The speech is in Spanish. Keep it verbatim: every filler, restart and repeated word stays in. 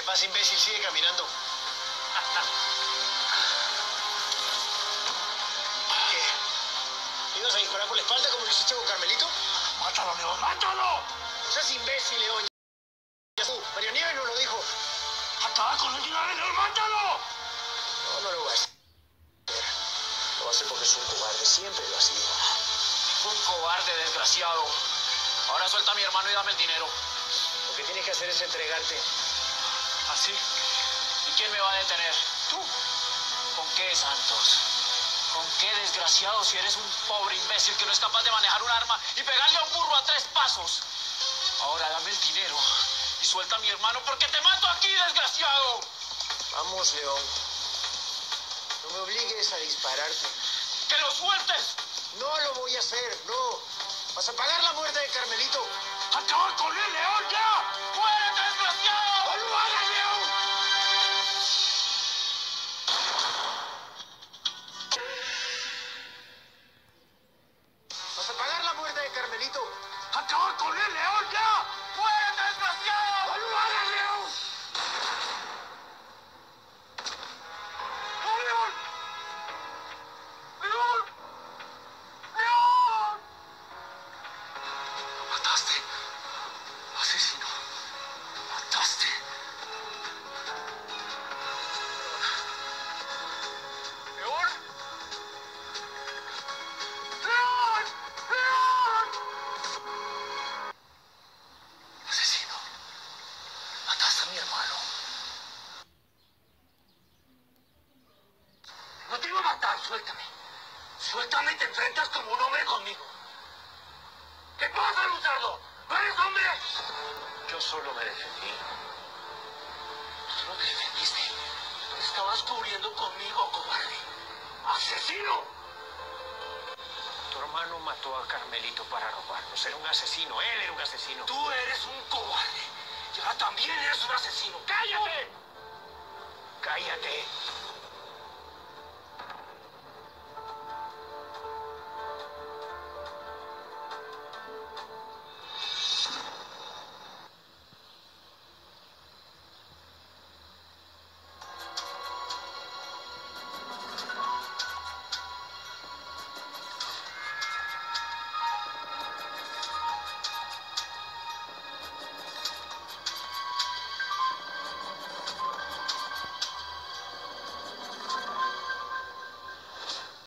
¿Qué pasa, imbécil? Sigue caminando. ¿Qué? ¿Me ibas a disparar por la espalda como lo hiciste con Carmelito? ¡Mátalo, León! ¡Mátalo! No seas imbécil, León. María Nieves nos lo dijo. ¡Acaba con él de una vez, León! ¡Mátalo! No, no lo voy a hacer. Lo va a hacer porque es un cobarde. Siempre lo ha sido. Un cobarde, desgraciado. Ahora suelta a mi hermano y dame el dinero. Lo que tienes que hacer es entregarte. ¿Así? ¿Y quién me va a detener? ¿Tú? ¿Con qué, Santos? ¿Con qué, desgraciado, si eres un pobre imbécil que no es capaz de manejar un arma y pegarle a un burro a tres pasos? Ahora dame el dinero y suelta a mi hermano porque te mato aquí, desgraciado. Vamos, León. No me obligues a dispararte. ¡Que lo sueltes! No lo voy a hacer, no. Vas a pagar la muerte de Carmelito. ¡Acaba con él, León, ya! ¡Muérete, desgraciado! ¡No lo hagas, León! Vas a pagar la muerte de Carmelito. ¡Acaba con él, León, ya! ¡Muérete, desgraciado! ¡No lo hagas, León! ¡No, León! ¡León! ¡León! Lo mataste. Asesino. Lo mataste. ¿León? ¡León! ¡León! Asesino. Mataste a mi hermano. No te iba a matar, suéltame. Suéltame y te enfrentas como un hombre conmigo. ¿Qué pasa, Luzardo? ¿No eres hombre? Yo solo me defendí. Tú no te defendiste. Estabas cubriendo conmigo, cobarde. ¡Asesino! Tu hermano mató a Carmelito para robarnos. Era un asesino. Él era un asesino. Tú eres un cobarde. Y ahora también eres un asesino. ¡Cállate! ¡Cállate!